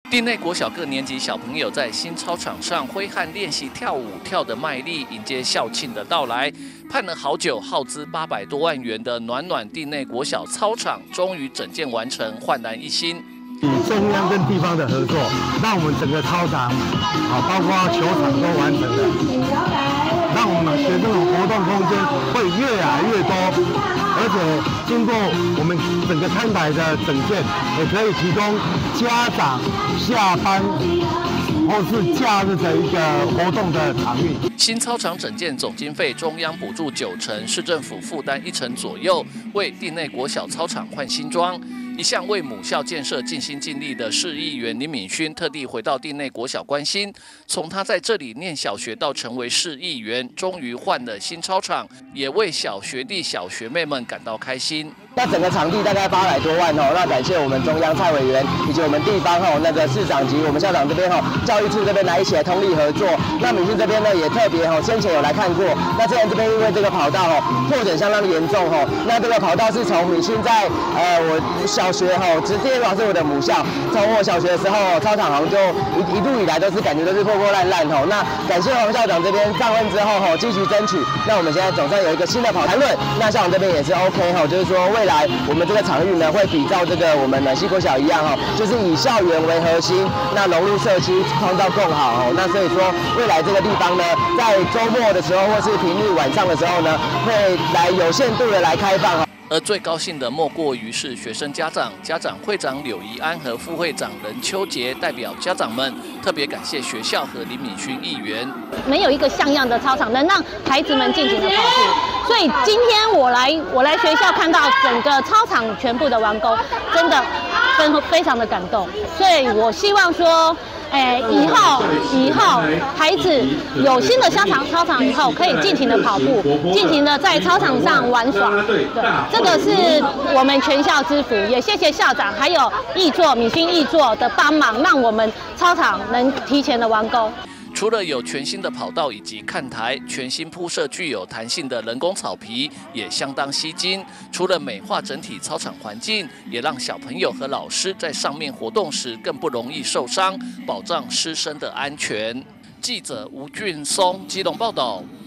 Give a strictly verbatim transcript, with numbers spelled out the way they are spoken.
地内国小各年级小朋友在新操场上挥汗练习跳舞，跳得卖力，迎接校庆的到来。盼了好久，耗资八百多万元的暖暖地内国小操场，终于整建完成，焕然一新。 以中央跟地方的合作，让我们整个操场，啊，包括球场都完成了，让我们学生的活动空间会越来越多。 而且经过我们整个摊台的整建，也可以提供家长下班或是假日的一个活动的场域。 新操场整建总经费中央补助九成，市政府负担一成左右，为地内国小操场换新装。 一向为母校建设尽心尽力的市议员林敏勋，特地回到地内国小关心。从他在这里念小学到成为市议员，终于换了新操场，也为小学弟、小学妹们感到开心。 那整个场地大概八百多万哦，那感谢我们中央蔡委员以及我们地方哦那个市长及我们校长这边哦，教育处这边来一起来通力合作。那敏勋这边呢也特别哦，先前有来看过。那之前这边因为这个跑道哦破损相当严重哦，那这个跑道是从敏勋在呃我小。 小学哈，直接老是我的母校。从我小学的时候，操场好像就一一路以来都是感觉都是破破烂烂吼。那感谢黄校长这边上任之后吼，积极争取。那我们现在总算有一个新的跑谈论。那校长这边也是 OK 哈，就是说未来我们这个场域呢，会比照这个我们暖溪国小一样哈，就是以校园为核心，那融入社区，创造更好哦。那所以说未来这个地方呢，在周末的时候或是平日晚上的时候呢，会来有限度的来开放。 而最高兴的莫过于是学生家长，家长会长柳怡安和副会长任秋杰代表家长们特别感谢学校和林敏勋议员。 没有一个像样的操场能让孩子们尽情的跑步，所以今天我来我来学校看到整个操场全部的完工，真的非非常的感动。所以我希望说。 哎，以后以后孩子有新的操场操场以后，可以尽情的跑步，尽情的在操场上玩耍。对，这个是我们全校之福，也谢谢校长还有议座敏勋议座的帮忙，让我们操场能提前的完工。 除了有全新的跑道以及看台，全新铺设具有弹性的人工草皮也相当吸睛。除了美化整体操场环境，也让小朋友和老师在上面活动时更不容易受伤，保障师生的安全。记者吴俊松基隆报道。